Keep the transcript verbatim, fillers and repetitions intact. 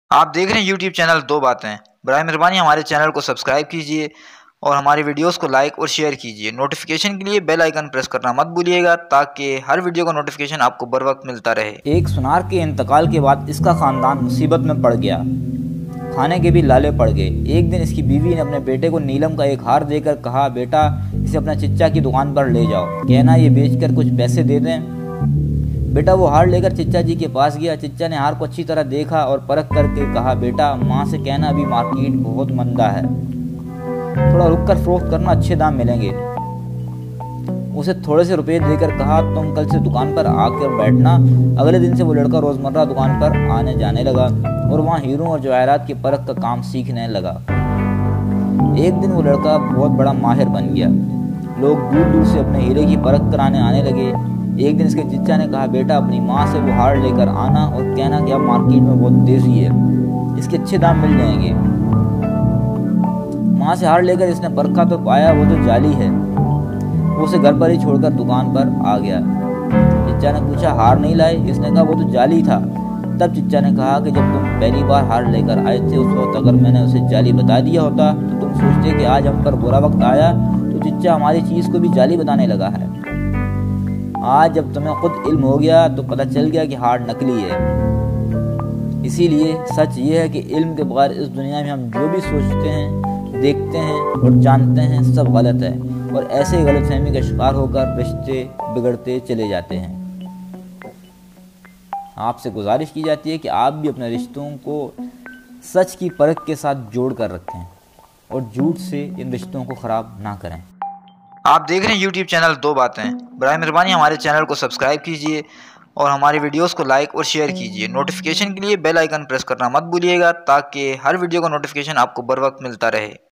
आप देख रहे हैं यूट्यूब चैनल दो बातें। बराए मेहरबानी हमारे चैनल को सब्सक्राइब कीजिए और हमारी वीडियोस को लाइक और शेयर कीजिए। नोटिफिकेशन के लिए बेल आइकन प्रेस करना मत भूलिएगा ताकि हर वीडियो का नोटिफिकेशन आपको बर वक्त मिलता रहे। एक सुनार के इंतकाल के बाद इसका ख़ानदान मुसीबत में पड़ गया। खाने के भी लाले पड़ गए। एक दिन इसकी बीवी ने अपने बेटे को नीलम का एक हार देकर कहा, बेटा इसे अपना चिच्चा की दुकान पर ले जाओ, कहना ये बेचकर कुछ पैसे दे दें। बेटा वो हार लेकर चिच्चा जी के पास गया। चिच्चा ने हार को अच्छी तरह देखा और परख करके कहा, बेटा माँ से कहना अभी मार्केट बहुत मंदा है, थोड़ा रुक कर फरोख्त करना, अच्छे दाम मिलेंगे। उसे थोड़े से रुपए देकर कहा, तुम कल से दुकान पर आकर बैठना। अगले दिन से वो लड़का रोज़मर्रा दुकान पर आने जाने लगा और वहाँ हीरों और जवाहरात की परख का काम सीखने लगा। एक दिन वो लड़का बहुत बड़ा माहिर बन गया। लोग दूर दूर से अपने हीरे की परख कराने आने लगे। एक दिन इसके चिच्चा ने कहा, बेटा अपनी माँ से वो हार लेकर आना और कहना कि अब मार्केट में बहुत तेजी है, इसके अच्छे दाम मिल जाएंगे। माँ से हार लेकर इसने परखा तो पाया वो तो जाली है। वो उसे घर पर ही छोड़कर दुकान पर आ गया। चिच्चा ने पूछा, हार नहीं लाए? इसने कहा वो तो जाली था। तब चिच्चा ने कहा कि जब तुम पहली बार हार लेकर आए थे उस वक्त अगर मैंने उसे जाली बता दिया होता तो तुम सोचते कि आज हम पर बुरा वक्त आया तो चिच्चा हमारी चीज़ को भी जाली बताने लगा है। आज जब तुम्हें खुद इल्म हो गया तो पता चल गया कि हार नकली है। इसीलिए सच ये है कि इल्म के बगैर इस दुनिया में हम जो भी सोचते हैं, देखते हैं और जानते हैं सब गलत है और ऐसे ही गलतफहमी का शिकार होकर रिश्ते बिगड़ते चले जाते हैं। आपसे गुजारिश की जाती है कि आप भी अपने रिश्तों को सच की परख के साथ जोड़ कर रखें और झूठ से इन रिश्तों को ख़राब ना करें। आप देख रहे हैं यूट्यूब चैनल दो बातें। बराए मेहरबानी हमारे चैनल को सब्सक्राइब कीजिए और हमारी वीडियोस को लाइक और शेयर कीजिए। नोटिफिकेशन के लिए बेल आइकन प्रेस करना मत भूलिएगा ताकि हर वीडियो का नोटिफिकेशन आपको बर वक्त मिलता रहे।